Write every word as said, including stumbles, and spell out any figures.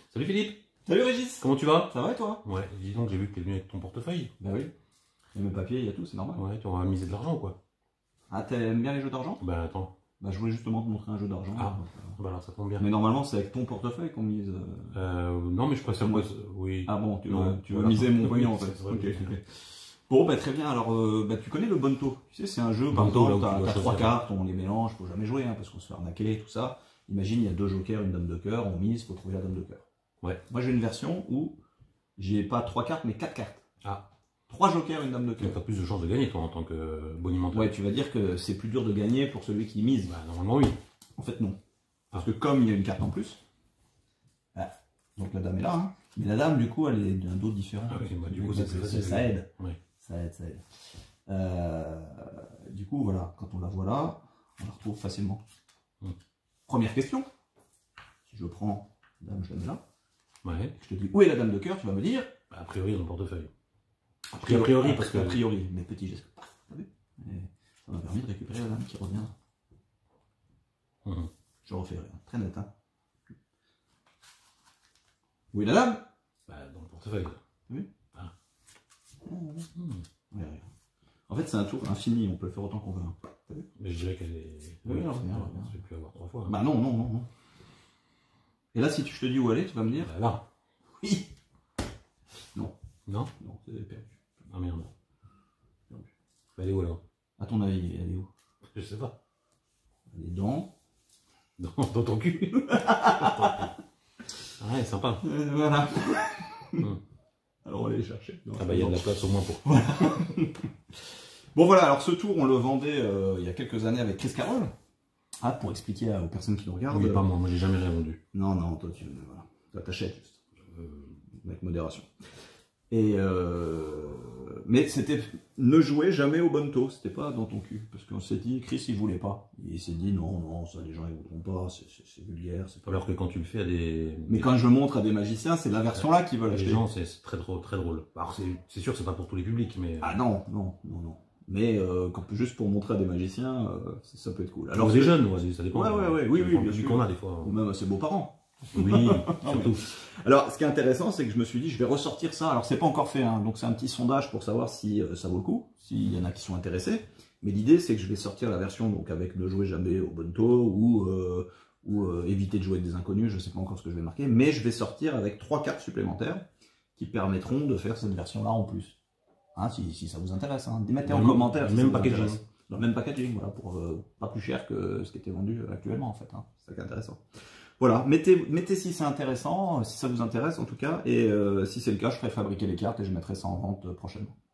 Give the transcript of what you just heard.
Salut Philippe. Salut Régis. Comment tu vas? Ça va et toi? Ouais, dis donc, j'ai vu que t'es venu avec ton portefeuille. Bah oui. Il y a mes papiers, il y a tout, c'est normal. Ouais, tu vas miser de l'argent quoi. Ah, t'aimes bien les jeux d'argent? Bah attends. Bah je voulais justement te montrer un jeu d'argent. Ah, donc, euh... bah alors ça tombe bien. Mais normalement c'est avec ton portefeuille qu'on mise. Euh... Euh, non mais je préfère moi. Oui. Ah bon, tu veux, ouais, tu veux voilà. miser mon Oui, pognon en c'est fait. vrai, Ok, oui. ok. Bon bah très bien, alors euh, bah, tu connais le Bonto. Tu sais c'est un jeu, par Bonto, exemple, là où tu t'as dois t'as trois choisir. cartes, on les mélange, faut jamais jouer hein, parce qu'on se fait arnaquer, tout ça. Imagine il y a deux jokers, une dame de cœur, on mise, faut trouver la dame de cœur. Ouais. Moi j'ai une version où j'ai pas trois cartes mais quatre cartes. Ah. Trois jokers, une dame de cœur. T'as plus de chances de gagner toi en tant que bonimenteur. Ouais, tu vas dire que c'est plus dur de gagner pour celui qui mise. Bah normalement oui. En fait, non. Parce que comme il y a une carte en plus, ah, donc la dame est là, hein, mais la dame, du coup, elle est d'un dos différent. Ah oui, bah, du coup, c'est plus facile. Ça aide. Oui. Ça aide, ça aide. Euh, du coup, voilà, quand on la voit là, on la retrouve facilement. Hum. Première question. Si je prends la dame, je la mets là. Ouais. Je te dis, où est la dame de cœur? Tu vas me dire. Bah, a priori dans le portefeuille. A priori, a priori, parce que- A priori, mes petits gestes. T'as vu? Et ça m'a permis de récupérer la dame qui revient. Hum. Je refais rien. Très net, hein. Où est la dame? Bah dans le portefeuille. Oui. Ah. Hum. Hum. Ouais, ouais. En fait, c'est un tour infini, on peut le faire autant qu'on veut. Hein. T'as vu? Mais je dirais qu'elle est. Oui, Ouais, alors, bien, non, bien. je vais plus avoir trois fois. Bah non, non, non, non. Et là, si tu, je te dis où aller, tu vas me dire Bah là. oui. Non, Non. non, c'est perdu. Ah merde. Perdu. Bah, elle est où alors? À ton avis, elle est où? Je sais pas. Elle est dans. Dans, dans ton cul. Ouais, sympa. Euh, voilà. Hum. Alors on va aller les chercher. Non, Ah bah il y a de la place au moins pour. Bon voilà, alors ce tour, on le vendait euh, il y a quelques années avec Chris Carroll. Ah, pour expliquer aux personnes qui nous regardent. Oui, pas moi, moi j'ai jamais rien vendu. Non, non, toi tu voilà. Toi t'achètes juste. Euh, Avec modération. Et euh... Mais c'était ne jouez jamais au Bonto, c'était pas dans ton cul. Parce qu'on s'est dit, Chris il voulait pas. Il s'est dit non, non, ça les gens ils voudront pas, c'est vulgaire, c'est pas. Alors que quand tu le fais à des. Mais quand je montre à des magiciens, c'est la version là qu'ils veulent Les acheter. gens, c'est très drôle, très drôle. Alors c'est sûr que c'est pas pour tous les publics, mais. Ah non, non, non, non. Mais euh, quand, juste pour montrer à des magiciens, euh, ça peut être cool. Alors des jeunes, ouais, ça dépend. Ouais, ouais, ouais, oui, oui, bien sûr. Qu'on a des fois. Ou même à ses beaux-parents. Oui, surtout. Alors, ce qui est intéressant, c'est que je me suis dit, je vais ressortir ça. Alors, c'est pas encore fait, hein, donc c'est un petit sondage pour savoir si euh, ça vaut le coup, s'il y en a qui sont intéressés. Mais l'idée, c'est que je vais sortir la version donc avec ne jouer jamais au Bonto ou euh, ou euh, éviter de jouer avec des inconnus. Je sais pas encore ce que je vais marquer, mais je vais sortir avec trois cartes supplémentaires qui permettront de faire cette version-là en plus. Hein, si, si ça vous intéresse, hein. Mettez en Même- commentaire. si même ça vous packaging. intéresse. Dans le même packaging, voilà, pour euh, pas plus cher que ce qui était vendu actuellement en fait. Hein. C'est ça qui est intéressant. Voilà, mettez, mettez si c'est intéressant, si ça vous intéresse en tout cas, et euh, si c'est le cas, je ferai fabriquer les cartes et je mettrai ça en vente euh, prochainement.